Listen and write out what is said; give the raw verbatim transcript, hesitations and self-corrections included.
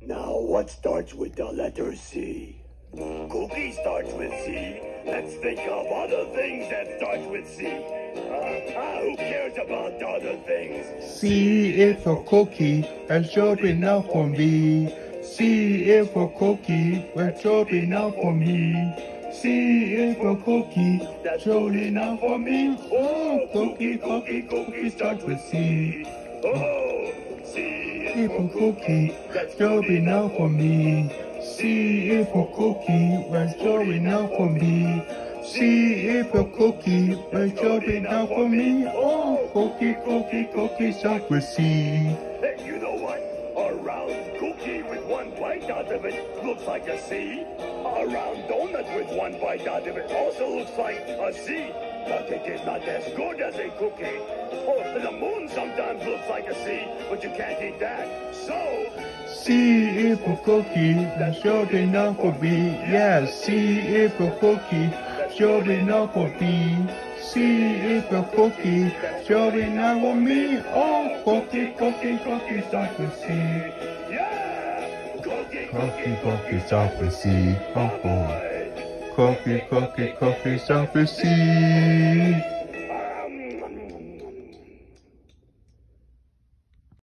Now, what starts with the letter C? Cookie starts with C. Let's think of other things that start with C. Uh, ah, who cares about the other things? C is for cookie, that's sure enough for me. C is for cookie, that's sure enough for me. C is for cookie, that's sure enough for me. Oh, cookie, cookie, cookie starts with C. Oh, C is for cookie, that's sure enough for me. C is for cookie, that's sure enough for me. C is for cookie, that's sure enough for me. Oh, cookie, cookie, cookie starts with C. Hey, you know what? A round cookie with one bite out of it looks like a C. A round donut with one bite out of it also looks like a C. But it is not as good as a cookie. Oh, the moon sometimes looks like a C, but you can't eat that. So, C is for cookie, that's sure enough for me. Yeah, C is for cookie, sure enough for me. C is for cookie, sure enough for me. Oh, cookie, cookie, cookie starts with C. yeah! Cookie, Cookie, cookie starts with C. Oh boy. Cookie, cookie, cookie starts with C.